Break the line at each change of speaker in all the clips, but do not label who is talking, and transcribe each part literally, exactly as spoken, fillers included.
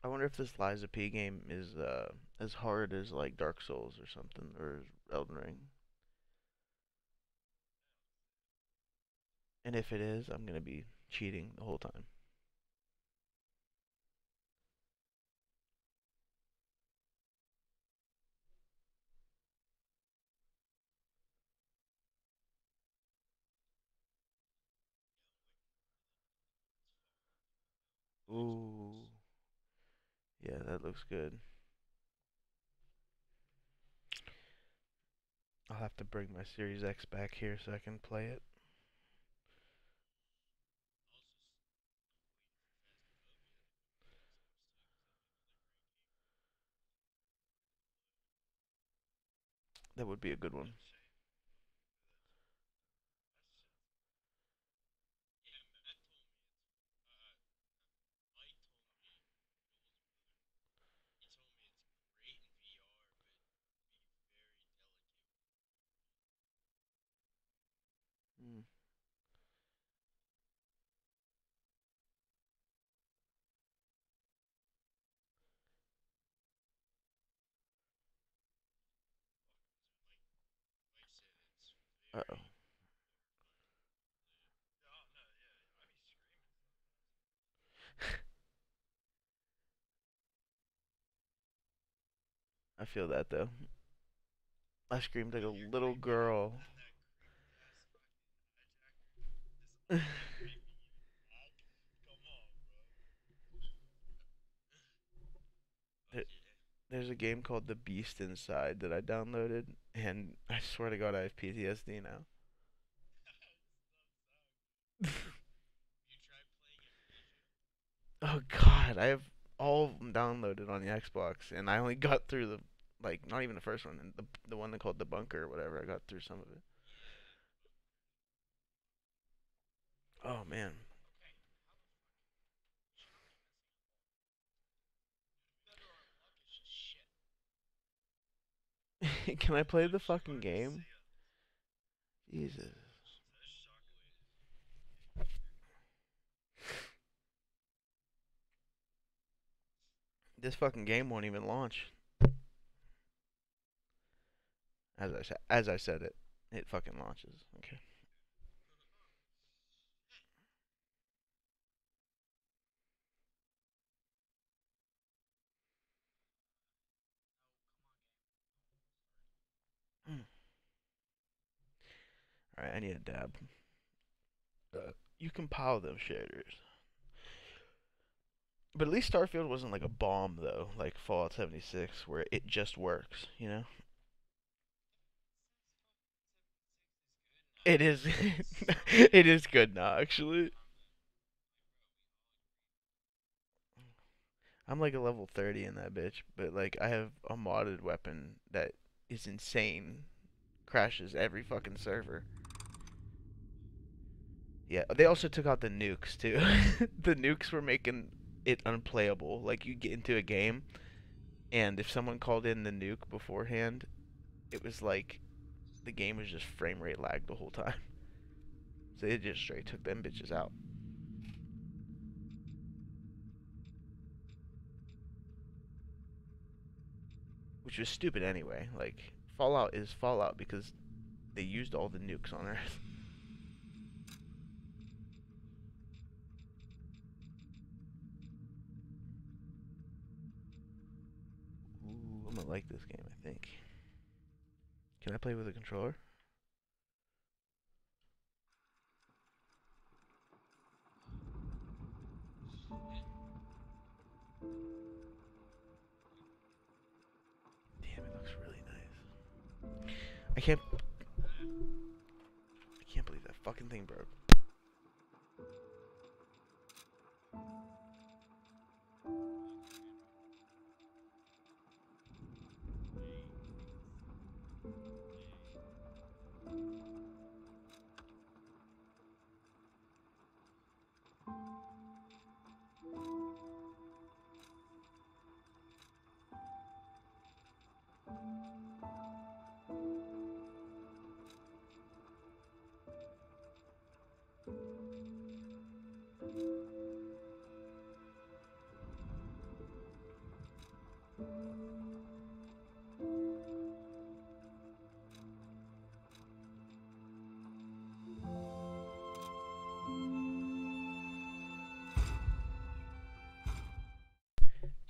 I wonder if this Lies of P game is uh as hard as like Dark Souls or something or Elden Ring. And if it is, I'm gonna be cheating the whole time. Ooh, yeah, that looks good. I'll have to bring my Series X back here so I can play it. That would be a good one. Mm. Uh-oh. I feel that though. I screamed like a little girl. There- There's a game called The Beast Inside that I downloaded, and I swear to God, I have P T S D now. Oh God, I have all of them downloaded on the Xbox, and I only got through the like not even the first one, and the the one they called the bunker or whatever. I got through some of it. Oh man, can I play the fucking game? Jesus, this fucking game won't even launch. As I said, as I said it, it fucking launches. Okay. Mm. All right, I need a dab. Uh, you compile those shaders. But at least Starfield wasn't like a bomb though, like Fallout seventy-six, where it just works. You know, it is. It is good now, actually. I'm like a level thirty in that bitch, but like I have a modded weapon that is insane. Crashes every fucking server. Yeah, they also took out the nukes too. The nukes were making it unplayable. Like you get into a game, and if someone called in the nuke beforehand, it was like the game was just frame rate lag the whole time. So it just straight took them bitches out, which was stupid anyway. Like Fallout is Fallout because they used all the nukes on Earth. Ooh, I'm gonna like this game. I think. Can I play with a controller? Damn, it looks really nice. I can't. I can't believe that fucking thing broke.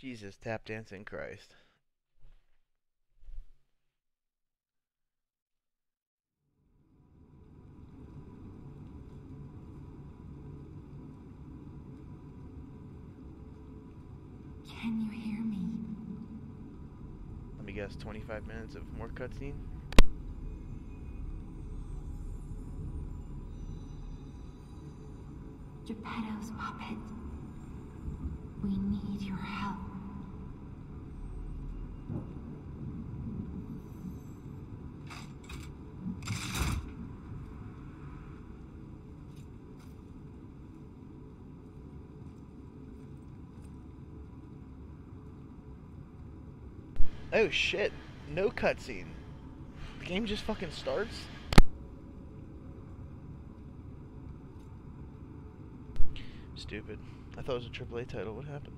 Jesus, tap dancing Christ.
Can you hear me?
Let me guess, twenty-five minutes of more cutscene?
Geppetto's puppet. We need your help.
Oh shit, no cutscene. The game just fucking starts? Stupid. I thought it was a triple A title. What happened?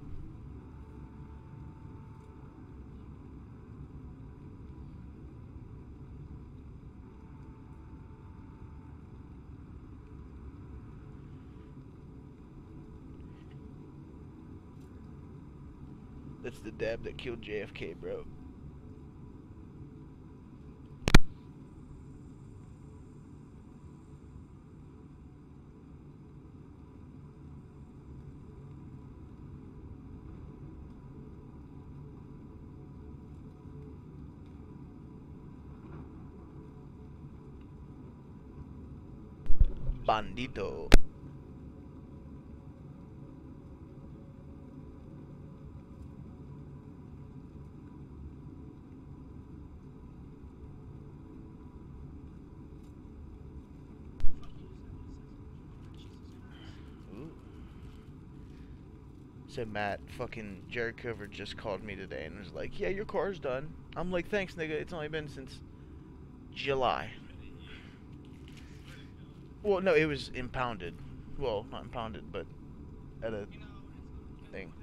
That's the dab that killed J F K, bro. Bandito. Ooh. So Matt, fucking Jared Cover just called me today and was like, yeah, your car's done. I'm like, thanks, nigga. It's only been since July. Well, no, it was impounded. Well, not impounded, but at a thing.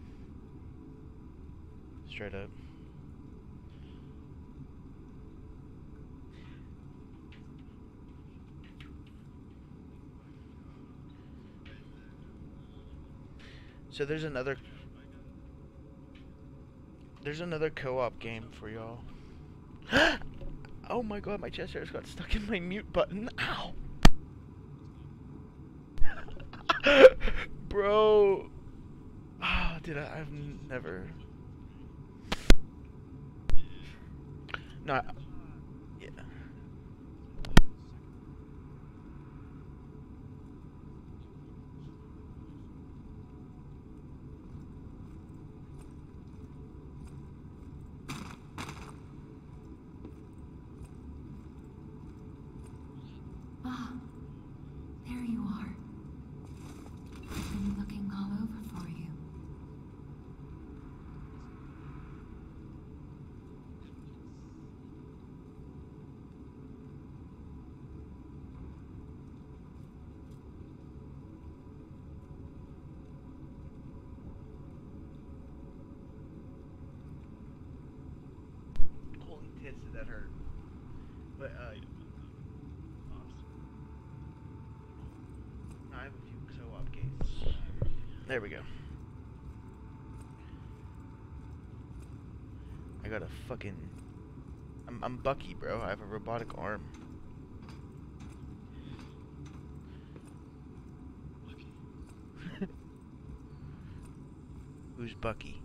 Straight up. So there's another There's another co-op game for y'all. Oh my god, my chest hairs got stuck in my mute button. Ow! Bro. Oh, did I? I've never. No. I, yeah.
Ah, there you are. I've been looking all over for you.
Holy tits, did that hurt? But uh. I have a few co-op games. There we go. I got a fucking. I'm, I'm Bucky, bro. I have a robotic arm. Who's Bucky?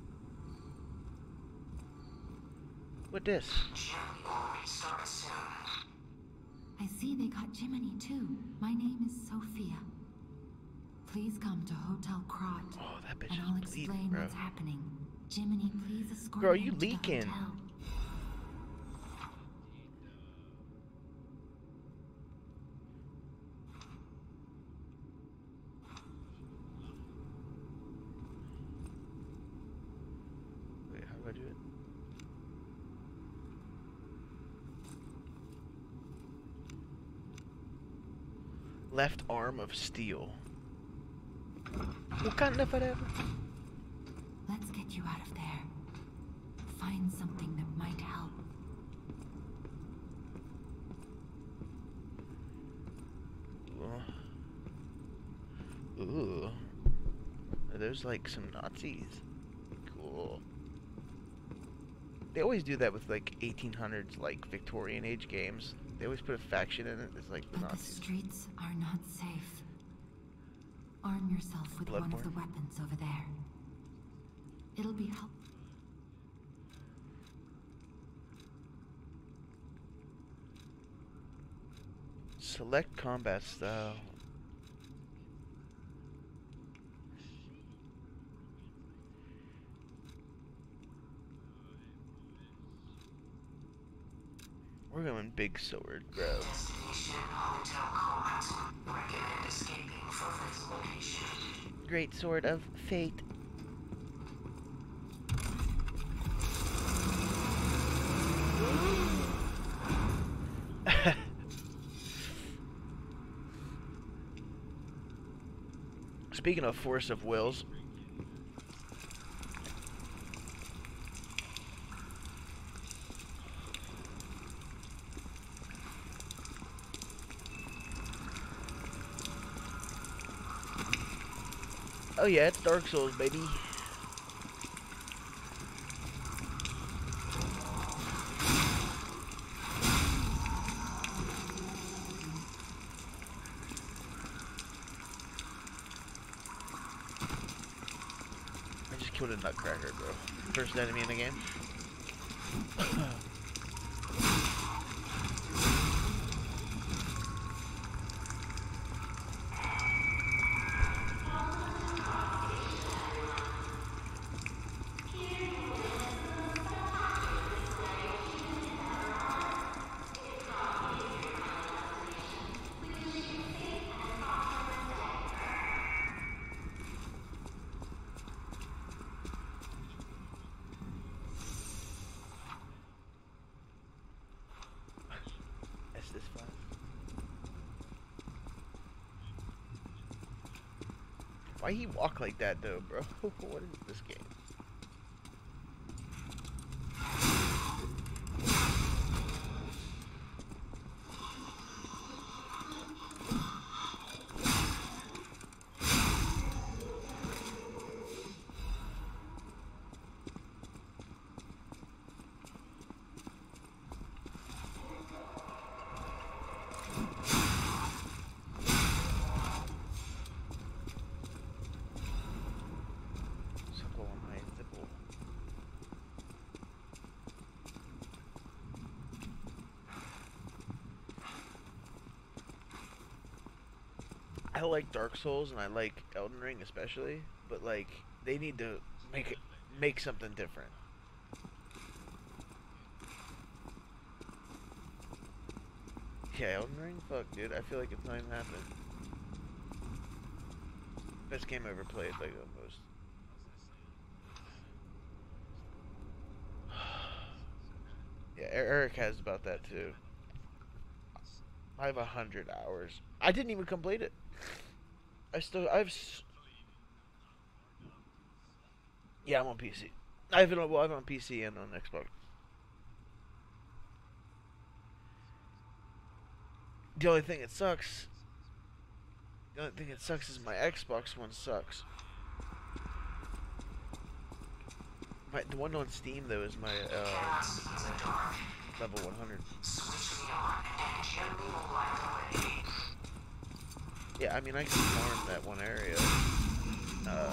What this?
I see they got Jiminy too. My name is Sophia. Please come to Hotel Crot.
Oh, that bitch
and I'll
is bleeding,
explain
bro.
what's happening. Jiminy, please escort
Bro,
me
you
to the
leaking.
hotel.
Wait, how do I do it? Left arm of steel. Wakanda forever.
Let's get you out of there. Find something that might help.
Ooh. Ooh. Are those like some Nazis? Ugh. They always do that with like eighteen hundreds, like Victorian age games. They always put a faction in it. It's like the
But the
Nazis.
streets are not safe. Arm yourself with one of the
Bloodborne.
weapons over there. It'll be helpful.
Select combat style. We're going big sword, bro.
Destination Hotel Court. Recommend escaping from this location.
Great sword of fate. Speaking of force of wills, oh yeah, it's Dark Souls, baby. I just killed a nutcracker, bro. First enemy in the game. This fun. Why he walk like that though, bro? What is this game? I like Dark Souls and I like Elden Ring especially, but like they need to make it make something different. Yeah, Elden Ring? Fuck, dude. I feel like it's not even happening. Best game I ever played, like almost. Yeah, Eric has about that too. I have a hundred hours. I didn't even complete it. I still, I've. S yeah, I'm on P C. I have it on, well, I have it on P C and on Xbox. The only thing that sucks. The only thing that sucks is my Xbox one sucks. My, the one on Steam though is my uh, level one hundred. Yeah, I mean I can farm that one area, uh,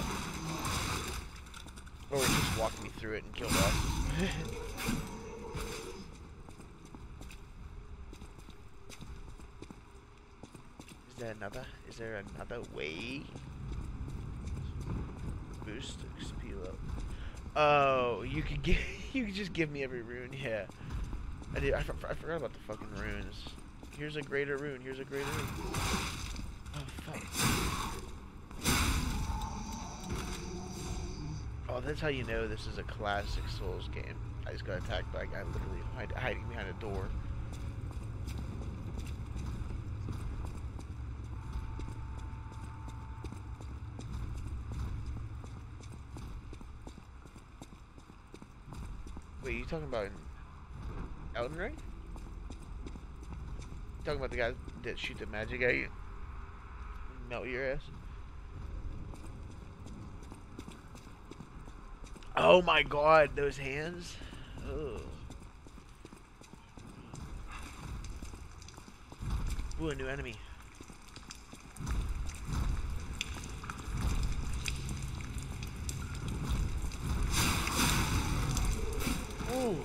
or just walk me through it and kill bosses. Is there another? Is there another way? Boost X P level. Oh, you could give. You could just give me every rune. Yeah, I did. I, I forgot about the fucking runes. Here's a greater rune. Here's a greater rune. Oh fuck. Oh, that's how you know this is a classic Souls game. I just got attacked by a guy literally hide, hiding behind a door. Wait, you talking about in Elden Ring? You talking about the guy that shoot the magic at you? Melt your ass? Oh my god, those hands. Ugh. Ooh, a new enemy. Ooh.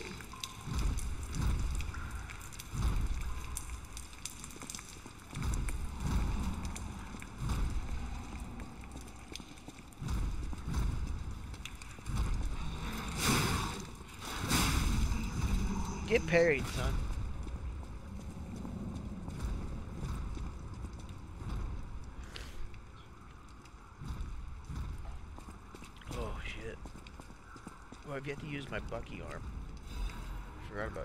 Get parried, son. Oh shit. Oh, I've yet to use my Bucky arm. Forgot about it.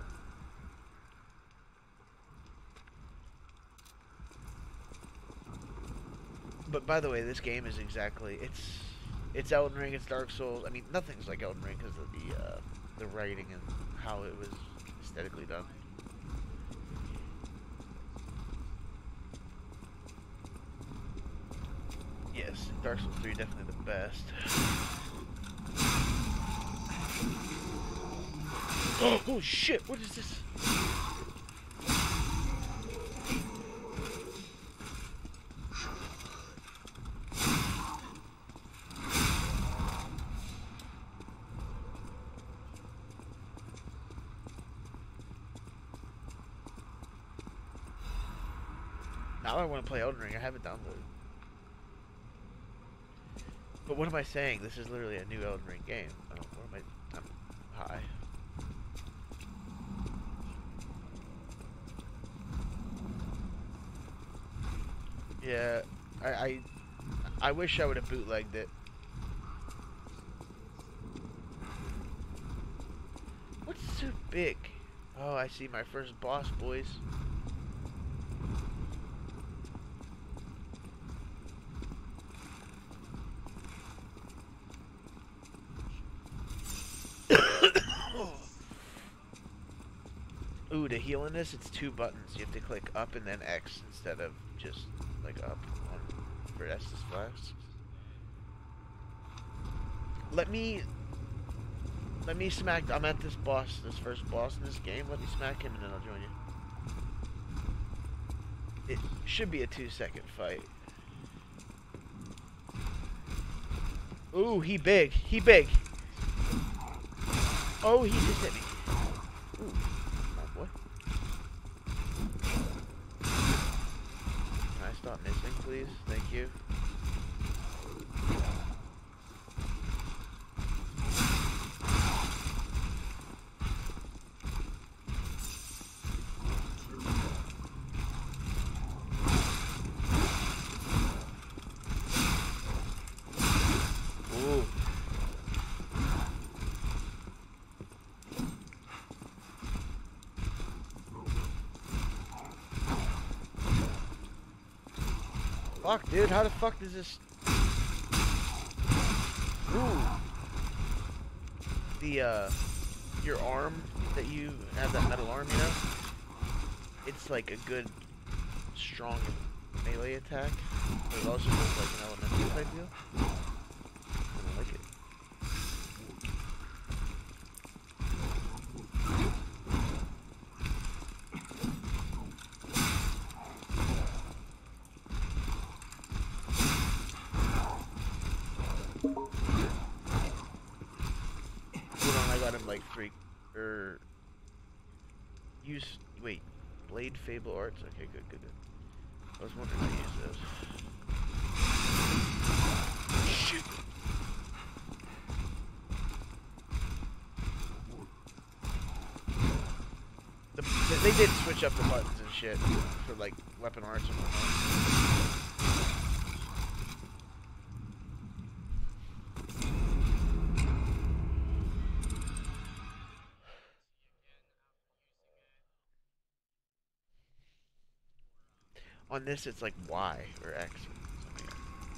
But by the way, this game is exactly it's it's Elden Ring, it's Dark Souls. I mean, nothing's like Elden Ring because of the uh, the writing and how it was aesthetically done. Yes, Dark Souls three definitely the best. Oh, oh shit! What is this? Now I want to play Elden Ring. I have it downloaded. But what am I saying? This is literally a new Elden Ring game. Oh, what am I? I'm high. Yeah, I, I, I wish I would have bootlegged it. What's so big? Oh, I see my first boss, boys. Ooh, to heal in this, it's two buttons. You have to click up and then X instead of just like up on for S to splash. Let me, let me smack. I'm at this boss, this first boss in this game. Let me smack him and then I'll join you. It should be a two-second fight. Ooh, he big. He big. Oh, he just hit me. Ooh. What? Can I stop missing, please? Thank you. Ooh. Fuck, dude, how the fuck does this... Ooh. The, uh, your arm that you have, that metal arm, you know? It's like a good, strong melee attack. But it also does like an elemental type deal. I don't like it. Hold on, I got him like three, er, use, wait, Blade Fable Arts, okay, good, good, good. I was wondering how to use those. Shit! The, the, they did switch up the buttons and shit for like weapon arts and whatnot. On this, it's like Y or X or something.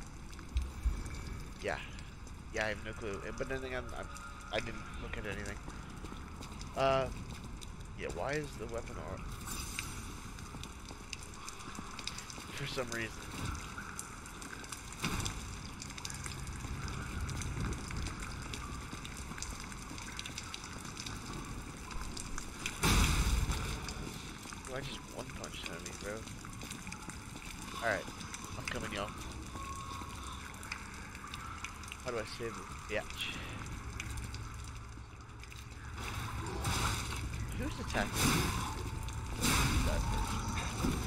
Yeah, yeah, I have no clue. But then again, I'm, I didn't look at anything. Uh, yeah, why is the weapon art? For some reason. bro. Alright, I'm coming, y'all. How do I save it? Yeah. Who's attacking? That person.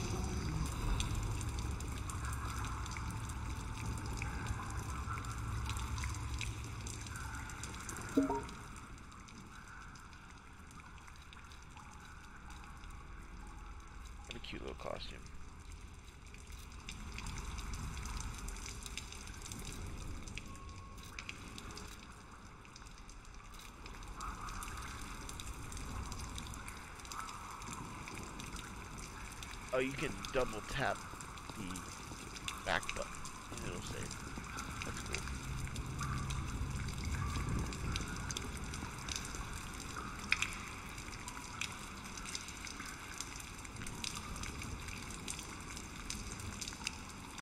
What a cute little costume. Oh, you can double tap the